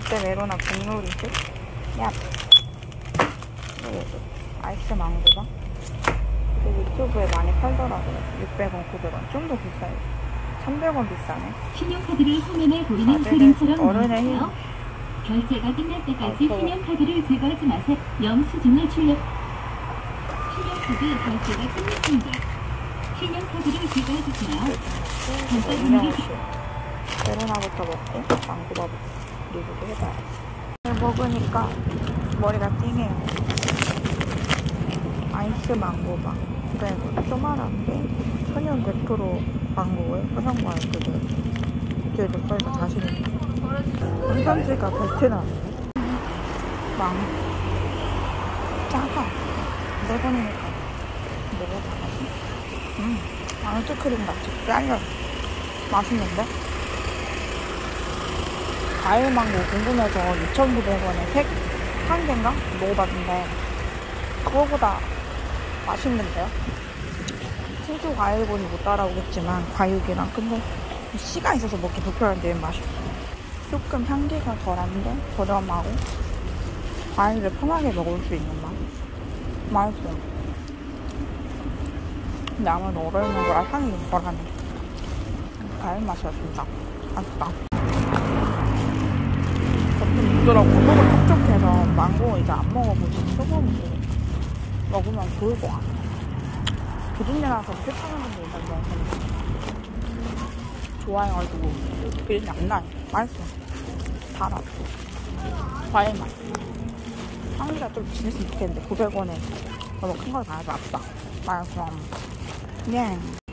롯데 메로나 국룰이지? 야. 아이스 망고가. 유튜브에 많이 팔더라고요. 600원, 900원. 좀 더 비싸요. 300원 비싸네. 신용카드를 화면에 보이는 그림처럼 어른의 힘. 넣으세요. 결제가 끝날 때까지 신용카드를 제거하지 마세요. 영수증을 출력. 신용카드 결제가 끝났습니다. 신용카드를 제거해주세요. 메로나부터 먹고 망고밥 리뷰도 해봐요. 먹으니까 머리가 띵해요. 아이스 망고밥. 그리고 조만한데 천연 100% 망고에 소형과일 그대로. 뒤에도 써있고 자신있다. 원산지가 베트남이네. 망고. 작아. 4번이니까 먹어봐야지. 아이스크림 같이 잘려. 맛있는데? 과일 망고 궁금해서 2,900원에 색 한 개인가? 먹어봤는데 그거보다 맛있는데요? 신주 과일본이 못 따라오겠지만 과육이랑 근데 씨가 있어서 먹기 불편한데 맛있어. 조금 향기가 덜한데 저렴하고 과일을 편하게 먹을 수 있는 맛. 맛있어. 근데 아무래도 얼어있는 거라 향이 좀 덜하네. 과일 맛이었습니다. 맛있다. 겉은 부드럽고 속은 촉촉해서 망고 이제 안 먹어보신 초보분들이 먹으면 좋을 것 같아. 비린내나서 싫다는 분들 있는데 좋아해가지고 비린내 안 나요. 맛있어. 달아. 과일 맛. 향기가 좀 진했으면 좋겠는데 900원에 너무 큰 걸 가야지 맛있다. 맛있어. 예.